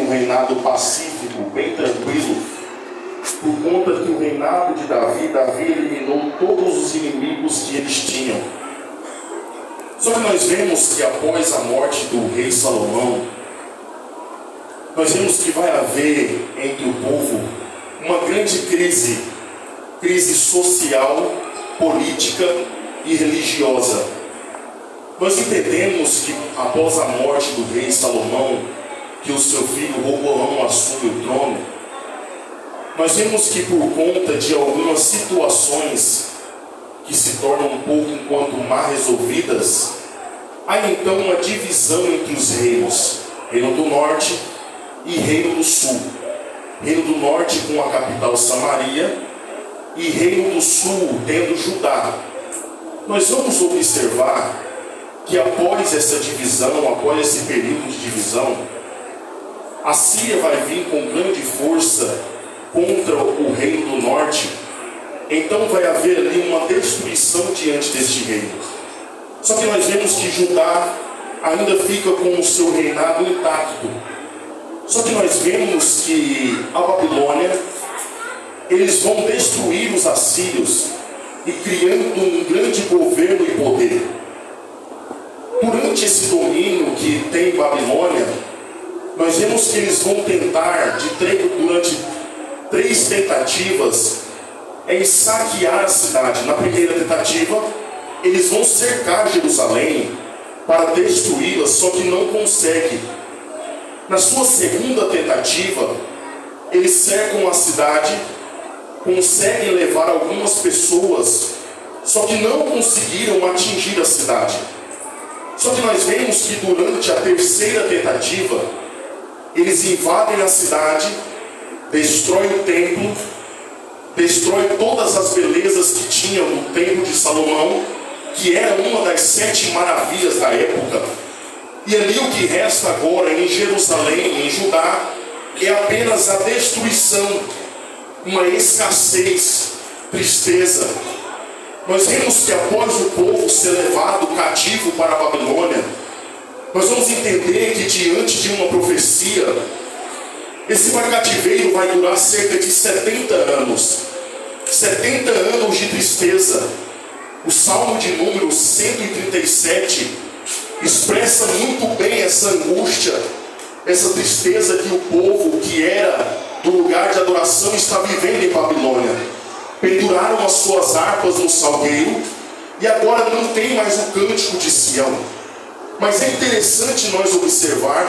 um reinado pacífico, bem tranquilo, por conta que o reinado de Davi eliminou todos os inimigos que eles tinham. Só que nós vemos que após a morte do rei Salomão, nós vemos que vai haver entre o povo uma grande crise social, política e religiosa. Nós entendemos que após a morte do rei Salomão, que o seu filho Roboão assume o trono, nós vemos que por conta de algumas situações que se tornam um pouco enquanto mal resolvidas, há então uma divisão entre os reinos, reino do norte e reino do sul. Reino do norte com a capital Samaria e reino do sul tendo Judá. Nós vamos observar que após essa divisão, após esse período de divisão, a Síria vai vir com grande força contra o reino do norte. Então vai haver ali uma destruição diante deste reino. Só que nós vemos que Judá ainda fica com o seu reinado intacto. Só que nós vemos que a Babilônia, eles vão destruir os assírios e criando um grande governo e poder. Durante esse domínio que tem Babilônia, nós vemos que eles vão tentar, durante 3 tentativas, em saquear a cidade. Na primeira tentativa, eles vão cercar Jerusalém para destruí-la, só que não conseguem. Na sua segunda tentativa, eles cercam a cidade, conseguem levar algumas pessoas, só que não conseguiram atingir a cidade. Só que nós vemos que durante a terceira tentativa, eles invadem a cidade, destroem o templo, destroem todas as belezas que tinham no templo de Salomão, que era uma das 7 maravilhas da época. E ali o que resta agora em Jerusalém, em Judá, é apenas a destruição, uma escassez, tristeza. Nós vemos que após o povo ser levado cativo para a Babilônia, nós vamos entender que diante de uma profecia, esse cativeiro vai durar cerca de 70 anos. 70 anos de tristeza. O Salmo de número 137 expressa muito bem essa angústia, essa tristeza que o povo que era do lugar de adoração está vivendo em Babilônia. Penduraram as suas harpas no salgueiro e agora não tem mais o cântico de Sião. Mas é interessante nós observar